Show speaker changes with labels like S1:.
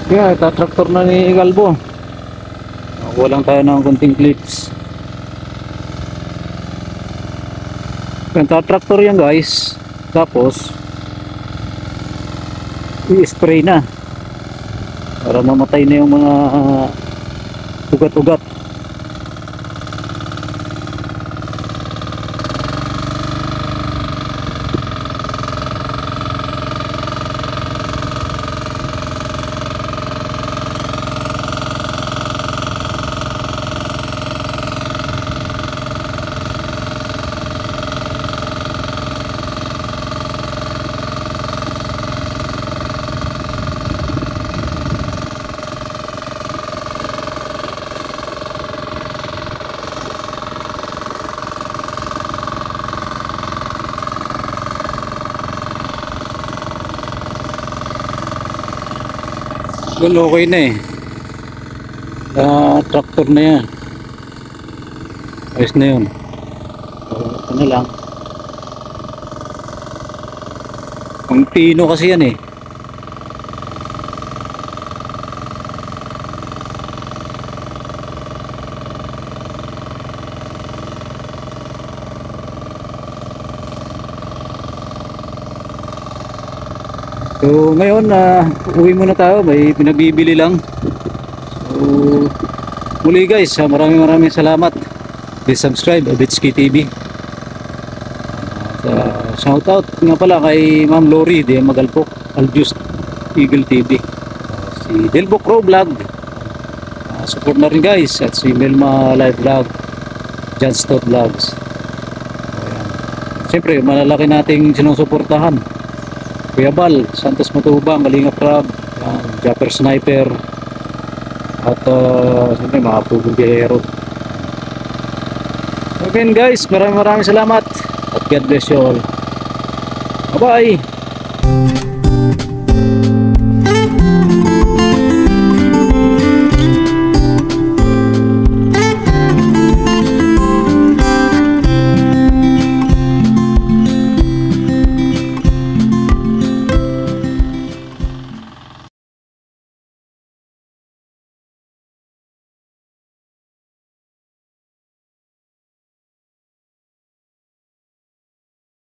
S1: Kaya traktor na ni Galbo. Nakuha lang tayo ng konting clips. Traktor yan guys. Tapos i-spray na para mamatay na yung mga ugat-ugat. Well, okay na eh. Traktor na yan. Ayos na yun. So, ito na lang. Ang pino kasi yan eh. So ngayon uwi muna tayo, may pinagbibili lang. So muli guys, maraming salamat. Please subscribe Abitski TV. Shout out nga pala kay Ma'am Lori de Magalpok, Aljust Eagle TV, si Delbo Crow Vlog, support na rin guys, at si Melma Live Vlog, John Stott Vlogs. Siyempre malalaki nating sinusuportahan, Kuya Bal, Santos Matubang, Kalinga Crab, Japper Sniper, at siyempre mga pugong biyahero. Again guys, maraming salamat at God bless you all. Bye bye.